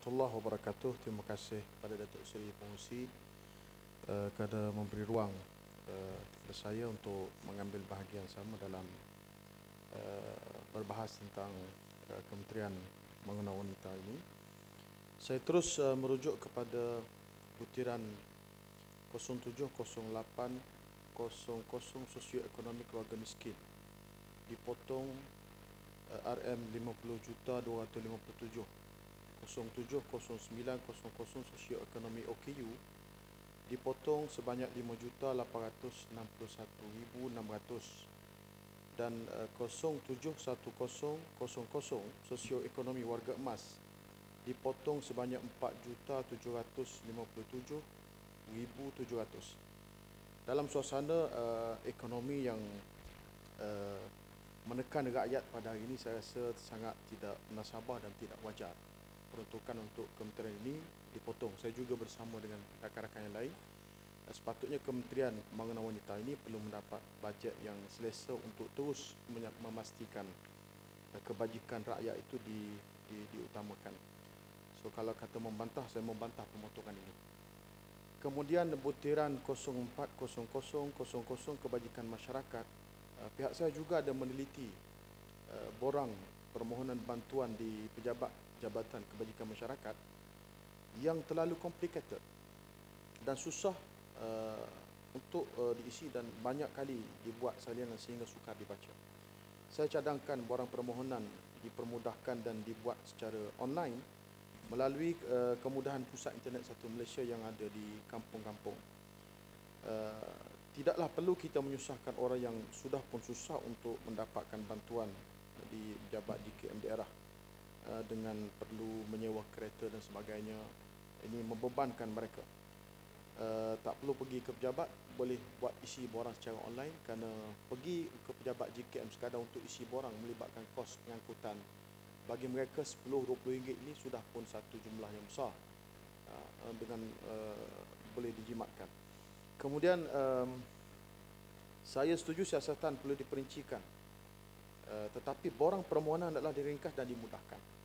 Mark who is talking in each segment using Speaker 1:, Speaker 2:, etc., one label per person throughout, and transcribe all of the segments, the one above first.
Speaker 1: warahmatullahi wabarakatuh. Terima kasih kepada Datuk Seri Pengerusi kerana memberi ruang kepada saya untuk mengambil bahagian sama dalam berbahas tentang Kementerian Pembangunan Wanita ini. Saya terus merujuk kepada butiran 070800 sosioekonomi keluarga miskin dipotong RM50,257 070900 sosioekonomi OKU dipotong sebanyak RM5,861,600 dan 071000 sosioekonomi warga emas dipotong sebanyak RM4,757,700. Dalam suasana ekonomi yang menekan rakyat pada hari ini, saya rasa sangat tidak munasabah dan tidak wajar peruntukan untuk kementerian ini dipotong. Saya juga bersama dengan rakan-rakan yang lain. Sepatutnya Kementerian Pembangunan Wanita ini perlu mendapat bajet yang selesa untuk terus memastikan kebajikan rakyat itu diutamakan. So kalau kata membantah, saya membantah pemotongan ini. Kemudian butiran 040000 kebajikan masyarakat, pihak saya juga ada meneliti borang permohonan bantuan di pejabat Jabatan Kebajikan Masyarakat yang terlalu complicated dan susah untuk diisi dan banyak kali dibuat salinan sehingga sukar dibaca. Saya cadangkan borang permohonan dipermudahkan dan dibuat secara online melalui kemudahan pusat internet satu Malaysia yang ada di kampung-kampung. Tidaklah perlu kita menyusahkan orang yang sudah pun susah untuk mendapatkan bantuan di pejabat JKM daerah dengan perlu menyewa kereta dan sebagainya. Ini membebankan mereka. Tak perlu pergi ke pejabat, boleh buat isi borang secara online, kerana pergi ke pejabat JKM sekadar untuk isi borang melibatkan kos pengangkutan. Bagi mereka RM10-20 ini sudah pun satu jumlah yang besar dengan boleh dijimatkan. Kemudian saya setuju siasatan perlu diperincikan, tetapi borang permohonan adalah diringkas dan dimudahkan.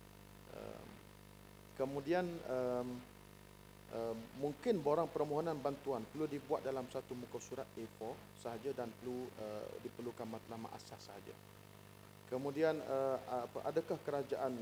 Speaker 1: Kemudian mungkin borang permohonan bantuan perlu dibuat dalam satu muka surat A4 sahaja dan perlu diperlukan matlamat asas sahaja. Kemudian adakah kerajaan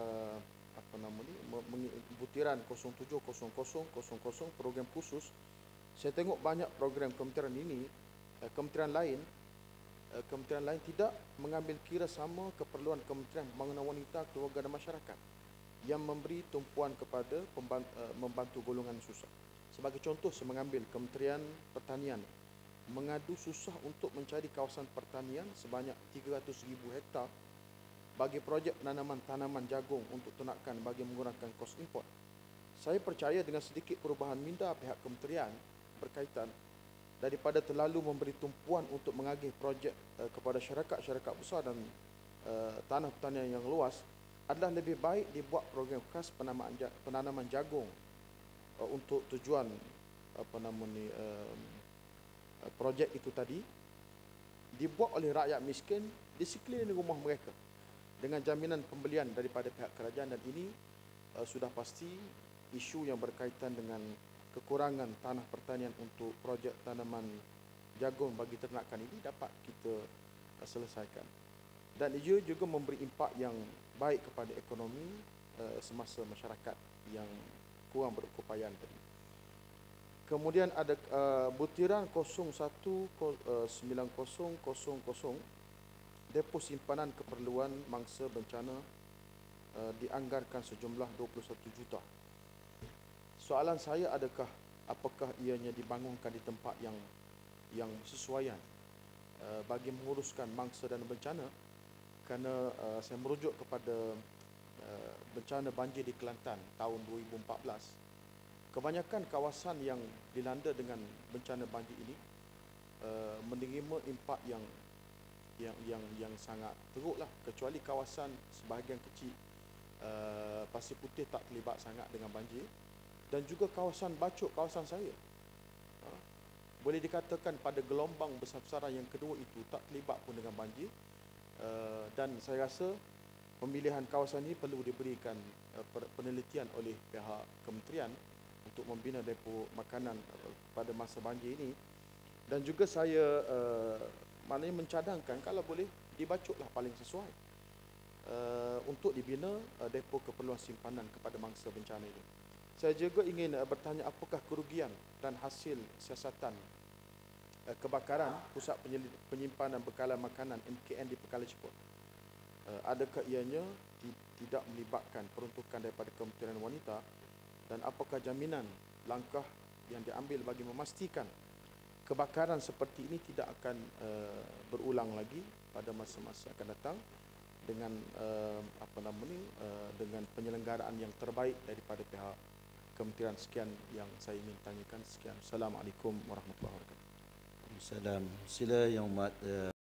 Speaker 1: butiran 070000 program khusus? Saya tengok banyak program kementerian ini, kementerian lain tidak mengambil kira sama keperluan Kementerian Pembangunan Wanita, Keluarga dan Masyarakat yang memberi tumpuan kepada membantu golongan susah. Sebagai contoh, saya mengambil Kementerian Pertanian mengadu susah untuk mencari kawasan pertanian sebanyak 300,000 hektar bagi projek penanaman tanaman jagung untuk ternakan bagi mengurangkan kos import. Saya percaya dengan sedikit perubahan minda pihak kementerian berkaitan, daripada terlalu memberi tumpuan untuk mengagih projek kepada syarikat besar dan tanah pertanian yang luas, adalah lebih baik dibuat program khas penanaman jagung untuk tujuan projek itu tadi, dibuat oleh rakyat miskin di sekeliling rumah mereka dengan jaminan pembelian daripada pihak kerajaan. Dan ini sudah pasti isu yang berkaitan dengan kekurangan tanah pertanian untuk projek tanaman jagung bagi ternakan ini dapat kita selesaikan. Dan ia juga memberi impak yang baik kepada ekonomi semasa masyarakat yang kurang berkeupayaan tadi. Kemudian ada butiran 019000 depo simpanan keperluan mangsa bencana dianggarkan sejumlah 21 juta. Soalan saya, apakah ianya dibangunkan di tempat yang sesuaian bagi menguruskan mangsa dan bencana? Kerana saya merujuk kepada bencana banjir di Kelantan tahun 2014. Kebanyakan kawasan yang dilanda dengan bencana banjir ini menerima impak yang sangat teruklah, kecuali kawasan sebahagian kecil Pasir Putih tak terlibat sangat dengan banjir, dan juga kawasan Bacok, kawasan saya, boleh dikatakan pada gelombang besar-besaran yang kedua itu tak terlibat pun dengan banjir. Dan saya rasa pemilihan kawasan ini perlu diberikan penelitian oleh pihak kementerian untuk membina depo makanan pada masa banjir ini. Dan juga saya maknanya mencadangkan kalau boleh dibacuklah paling sesuai untuk dibina depo keperluan simpanan kepada mangsa bencana ini. Saya juga ingin bertanya apakah kerugian dan hasil siasatan kebakaran Pusat Penyimpanan Bekalan Makanan MKN di Pekala Jepun. Adakah ianya tidak melibatkan peruntukan daripada Kementerian Wanita, dan apakah jaminan langkah yang diambil bagi memastikan kebakaran seperti ini tidak akan berulang lagi pada masa-masa akan datang dengan dengan penyelenggaraan yang terbaik daripada pihak kementerian. Sekian yang saya ingin tanyakan. Sekian. Assalamualaikum warahmatullahi wabarakatuh.
Speaker 2: Salam. Sila Yang Amat